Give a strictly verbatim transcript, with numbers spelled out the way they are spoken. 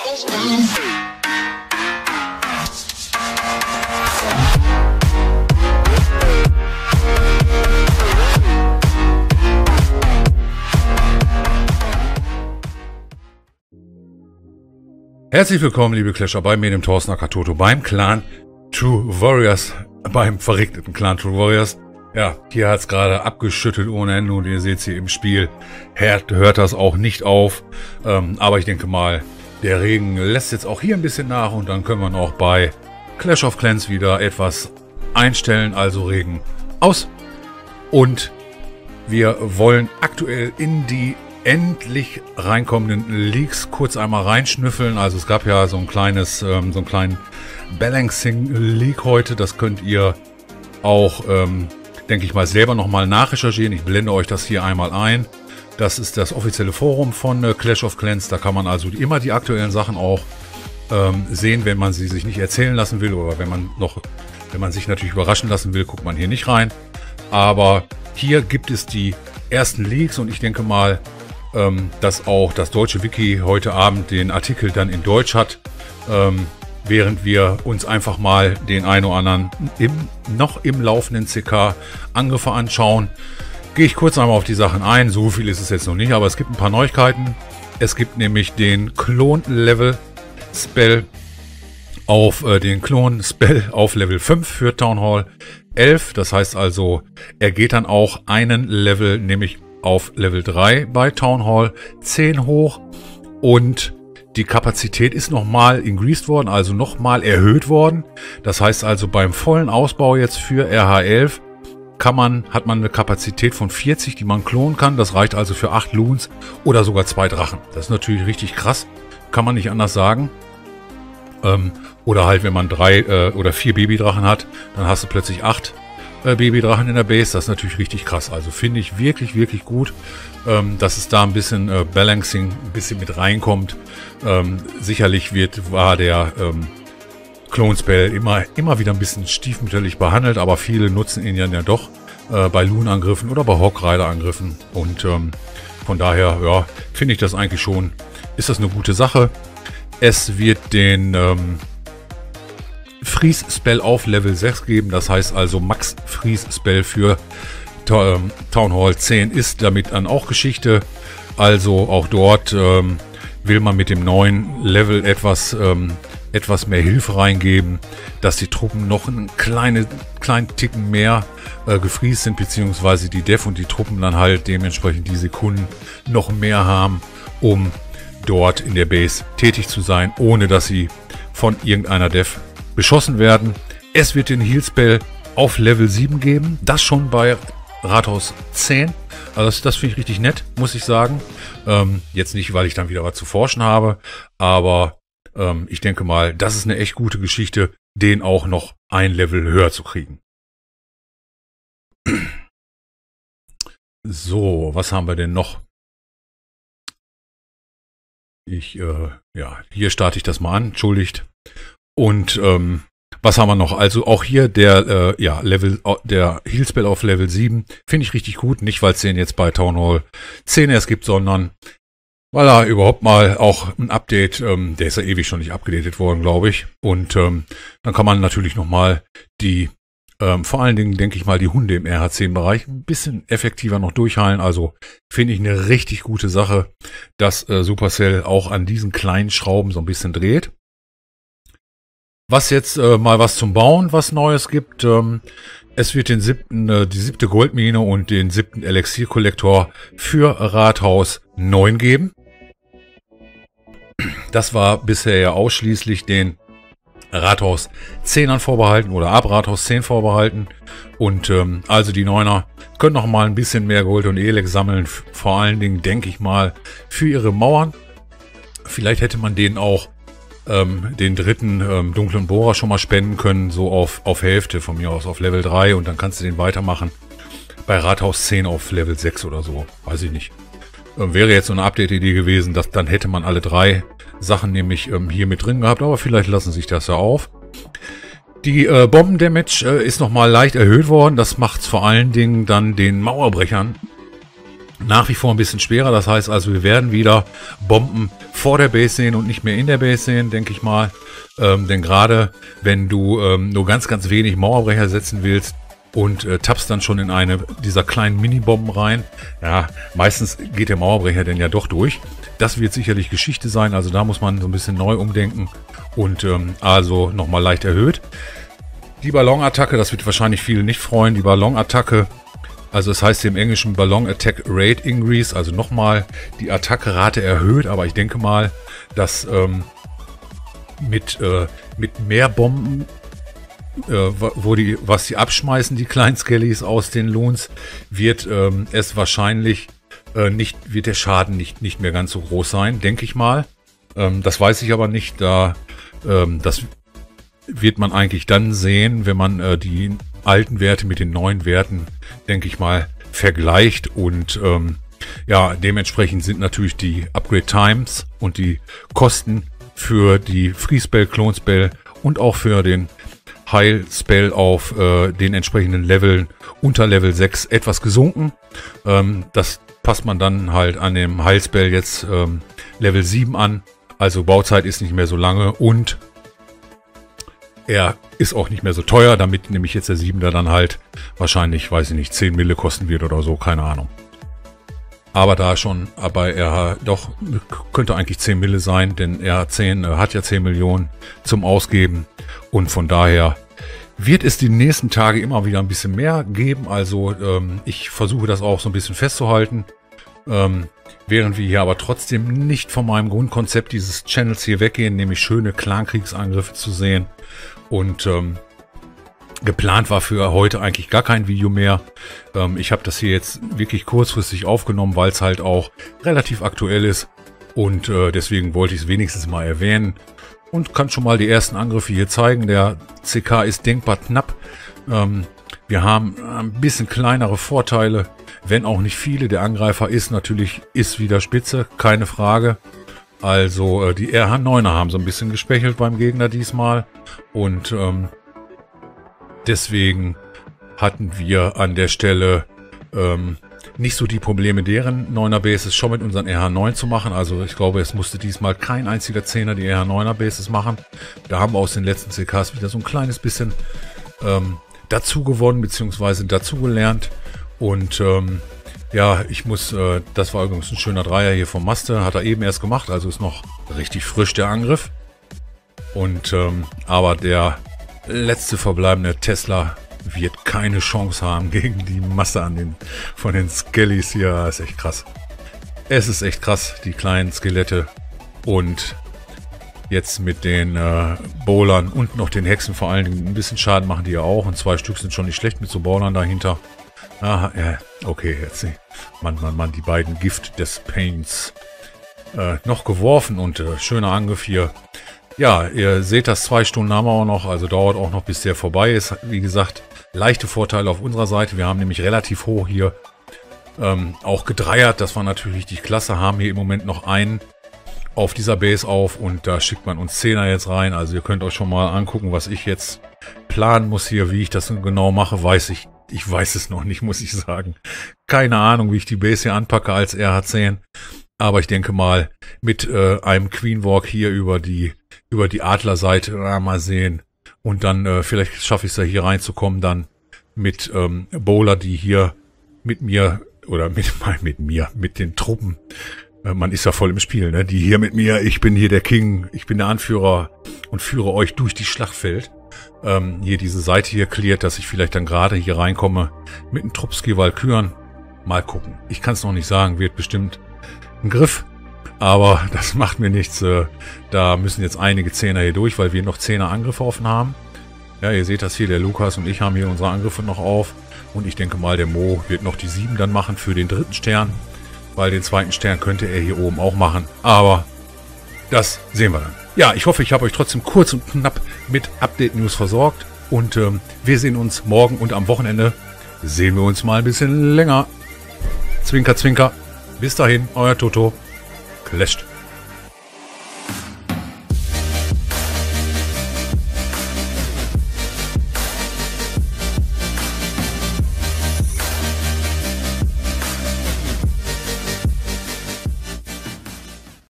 Herzlich willkommen, liebe Clasher, bei mir, dem Thorsten Akatoto, beim Clan True Warriors, beim verregneten Clan True Warriors. Ja, hier hat's gerade abgeschüttet ohne Ende und ihr seht's hier im Spiel. Hört, hört das auch nicht auf, ähm, aber ich denke mal, der Regen lässt jetzt auch hier ein bisschen nach und dann können wir noch bei Clash of Clans wieder etwas einstellen, also Regen aus. Und wir wollen aktuell in die endlich reinkommenden Leaks kurz einmal reinschnüffeln. Also es gab ja so ein kleines, ähm, so einen kleinen Balancing-Leak heute. Das könnt ihr auch, ähm, denke ich mal, selber nochmal nachrecherchieren. Ich blende euch das hier einmal ein. Das ist das offizielle Forum von äh, Clash of Clans. Da kann man also immer die aktuellen Sachen auch ähm, sehen, wenn man sie sich nicht erzählen lassen will oder wenn man noch, wenn man sich natürlich überraschen lassen will, guckt man hier nicht rein. Aber hier gibt es die ersten Leaks und ich denke mal, ähm, dass auch das deutsche Wiki heute Abend den Artikel dann in Deutsch hat, ähm, während wir uns einfach mal den einen oder anderen im, noch im laufenden C K Angriffe anschauen. Gehe ich kurz einmal auf die Sachen ein. So viel ist es jetzt noch nicht, aber es gibt ein paar Neuigkeiten. Es gibt nämlich den Klon-Level-Spell auf äh, den Klon-Spell auf Level fünf für Town Hall elf. Das heißt also, er geht dann auch einen Level, nämlich auf Level drei bei Town Hall zehn hoch. Und die Kapazität ist nochmal increased worden, also nochmal erhöht worden. Das heißt also, beim vollen Ausbau jetzt für R H elf kann man, hat man eine Kapazität von vierzig, die man klonen kann. Das reicht also für acht Loons oder sogar zwei Drachen. Das ist natürlich richtig krass, kann man nicht anders sagen. Ähm, oder halt, wenn man drei äh, oder vier Babydrachen hat, dann hast du plötzlich acht äh, Babydrachen in der Base. Das ist natürlich richtig krass. Also finde ich wirklich, wirklich gut, ähm, dass es da ein bisschen äh, Balancing ein bisschen mit reinkommt. Ähm, sicherlich wird, war der ähm, Klonspell immer, immer wieder ein bisschen stiefmütterlich behandelt, aber viele nutzen ihn ja, ja doch äh, bei Loon-Angriffen oder bei Hawk-Rider-Angriffen. Und ähm, von daher, ja, finde ich das eigentlich schon, ist das eine gute Sache. Es wird den ähm, Freeze-Spell auf Level sechs geben. Das heißt also, Max Freeze-Spell für ähm, Town Hall zehn ist damit dann auch Geschichte. Also auch dort ähm, will man mit dem neuen Level etwas, ähm, etwas mehr Hilfe reingeben, dass die Truppen noch einen kleine, kleinen Ticken mehr äh, gefriest sind, beziehungsweise die Def und die Truppen dann halt dementsprechend die Sekunden noch mehr haben, um dort in der Base tätig zu sein, ohne dass sie von irgendeiner Def beschossen werden. Es wird den Heal Spell auf Level sieben geben, das schon bei Rathaus zehn. Also das, das finde ich richtig nett, muss ich sagen. Ähm, jetzt nicht, weil ich dann wieder was zu forschen habe, aber ähm, ich denke mal, das ist eine echt gute Geschichte, den auch noch ein Level höher zu kriegen. So, was haben wir denn noch? Ich, äh, ja, hier starte ich das mal an, entschuldigt. Und ähm, was haben wir noch? Also auch hier der, äh, ja, Level, der Heal Spell auf Level sieben finde ich richtig gut. Nicht, weil es den jetzt bei Town Hall zehn erst gibt, sondern weil er überhaupt mal auch ein Update, ähm, der ist ja ewig schon nicht abgedatet worden, glaube ich. Und ähm, dann kann man natürlich nochmal die, ähm, vor allen Dingen, denke ich mal, die Hunde im R H zehn-Bereich ein bisschen effektiver noch durchheilen. Also finde ich eine richtig gute Sache, dass äh, Supercell auch an diesen kleinen Schrauben so ein bisschen dreht. Was jetzt äh, mal was zum Bauen, was Neues gibt. Ähm, es wird den siebten, äh, die siebte Goldmine und den siebten Elixier-Kollektor für Rathaus neun geben. Das war bisher ja ausschließlich den Rathaus zehnern vorbehalten oder ab Rathaus zehn vorbehalten. Und ähm, also die Neuner können noch mal ein bisschen mehr Gold und Elex sammeln. Vor allen Dingen, denke ich mal, für ihre Mauern. Vielleicht hätte man denen auch ähm, den dritten ähm, dunklen Bohrer schon mal spenden können, so auf, auf Hälfte von mir aus, auf Level drei. Und dann kannst du den weitermachen bei Rathaus zehn auf Level sechs oder so. Weiß ich nicht. Ähm, wäre jetzt so eine Update-Idee gewesen, dass dann hätte man alle drei Sachen nämlich ähm, hier mit drin gehabt. Aber vielleicht lassen sich das ja auf. Die äh, Bomben-Damage äh, ist nochmal leicht erhöht worden. Das macht es vor allen Dingen dann den Mauerbrechern nach wie vor ein bisschen schwerer. Das heißt also, wir werden wieder Bomben vor der Base sehen und nicht mehr in der Base sehen, denke ich mal. Ähm, denn gerade wenn du ähm, nur ganz, ganz wenig Mauerbrecher setzen willst und äh, tappst dann schon in eine dieser kleinen Minibomben rein, ja, meistens geht der Mauerbrecher denn ja doch durch. Das wird sicherlich Geschichte sein, also da muss man so ein bisschen neu umdenken und ähm, also nochmal leicht erhöht. Die Ballonattacke, das wird wahrscheinlich viele nicht freuen, die Ballonattacke, also es heißt im Englischen Ballon Attack Rate Increase, also nochmal die Attackerate erhöht, aber ich denke mal, dass ähm, mit, äh, mit mehr Bomben, äh, wo die, was die abschmeißen, die kleinen Skellies aus den Loons, wird ähm, es wahrscheinlich äh, nicht, wird der Schaden nicht, nicht mehr ganz so groß sein, denke ich mal. Ähm, das weiß ich aber nicht, da ähm, das wird man eigentlich dann sehen, wenn man äh, die alten Werte mit den neuen Werten, denke ich mal, vergleicht und ähm, ja, dementsprechend sind natürlich die Upgrade Times und die Kosten für die Free Spell, Clone Spell und auch für den Heil Spell auf äh, den entsprechenden Leveln unter Level sechs etwas gesunken. Ähm, das passt man dann halt an dem Heil Spell jetzt ähm, Level sieben an. Also Bauzeit ist nicht mehr so lange und er ist auch nicht mehr so teuer, damit nämlich jetzt der siebender dann halt wahrscheinlich, weiß ich nicht, zehn Mille kosten wird oder so, keine Ahnung. Aber da schon, aber er doch, könnte eigentlich zehn Mille sein, denn er zehn, äh, hat ja zehn Millionen zum Ausgeben und von daher wird es die nächsten Tage immer wieder ein bisschen mehr geben. Also ähm, ich versuche das auch so ein bisschen festzuhalten, ähm, während wir hier aber trotzdem nicht von meinem Grundkonzept dieses Channels hier weggehen, nämlich schöne Clankriegsangriffe zu sehen. Und ähm, geplant war für heute eigentlich gar kein Video mehr. Ähm, ich habe das hier jetzt wirklich kurzfristig aufgenommen, weil es halt auch relativ aktuell ist. Und äh, deswegen wollte ich es wenigstens mal erwähnen. Und kann schon mal die ersten Angriffe hier zeigen. Der C K ist denkbar knapp. Ähm, wir haben ein bisschen kleinere Vorteile, wenn auch nicht viele. Der Angreifer ist natürlich ist wieder spitze, keine Frage. Also äh, die R H neuner haben so ein bisschen gespechelt beim Gegner diesmal. Und ähm, deswegen hatten wir an der Stelle ähm, nicht so die Probleme, deren neuner Bases schon mit unseren R H neun zu machen. Also ich glaube, es musste diesmal kein einziger Zehner die R H neuner Bases machen. Da haben wir aus den letzten C Ks wieder so ein kleines bisschen ähm, dazu gewonnen, beziehungsweise dazu gelernt. Und ähm, ja, ich muss, äh, das war übrigens ein schöner Dreier hier vom Master, hat er eben erst gemacht, also ist noch richtig frisch der Angriff. Und ähm, aber der letzte verbleibende Tesla wird keine Chance haben gegen die Masse an den von den Skellies hier. Das ist echt krass. Es ist echt krass, die kleinen Skelette. Und jetzt mit den äh, Bowlern und noch den Hexen vor allen Dingen ein bisschen Schaden machen die ja auch. Und zwei Stück sind schon nicht schlecht mit so Bowlern dahinter. Aha, ja, okay, jetzt Mann, Mann, Mann, die beiden Gift des Pains äh, noch geworfen und äh, schöner Angriff hier. Ja, ihr seht das, zwei Stunden haben wir auch noch, also dauert auch noch, bis der vorbei ist. Wie gesagt, leichte Vorteile auf unserer Seite. Wir haben nämlich relativ hoch hier ähm, auch gedreiert. Das war natürlich richtig klasse. Haben hier im Moment noch einen auf dieser Base auf und da schickt man uns Zehner jetzt rein. Also ihr könnt euch schon mal angucken, was ich jetzt planen muss hier. Wie ich das genau mache, weiß ich. Ich weiß es noch nicht, muss ich sagen. Keine Ahnung, wie ich die Base hier anpacke als R H zehn. Aber ich denke mal, mit äh, einem Queen Walk hier über die über die Adlerseite, äh, mal sehen. Und dann äh, vielleicht schaffe ich es ja hier reinzukommen, dann mit ähm, Bowler, die hier mit mir, oder mit, mit mir, mit den Truppen, äh, man ist ja voll im Spiel, ne? Die hier mit mir, ich bin hier der King, ich bin der Anführer und führe euch durch die Schlachtfeld. Ähm, hier diese Seite hier cleart, dass ich vielleicht dann gerade hier reinkomme mit einem Trupski Valkyren. Mal gucken. Ich kann es noch nicht sagen, wird bestimmt ein Griff. Aber das macht mir nichts. Äh, da müssen jetzt einige Zehner hier durch, weil wir noch Zehner Angriffe offen haben. Ja, ihr seht das hier, der Lukas und ich haben hier unsere Angriffe noch auf. Und ich denke mal, der Mo wird noch die sieben dann machen für den dritten Stern. Weil den zweiten Stern könnte er hier oben auch machen. Aber das sehen wir dann. Ja, ich hoffe, ich habe euch trotzdem kurz und knapp mit Update-News versorgt. Und ähm, wir sehen uns morgen und am Wochenende sehen wir uns mal ein bisschen länger. Zwinker, zwinker. Bis dahin, euer Toto. Clasht.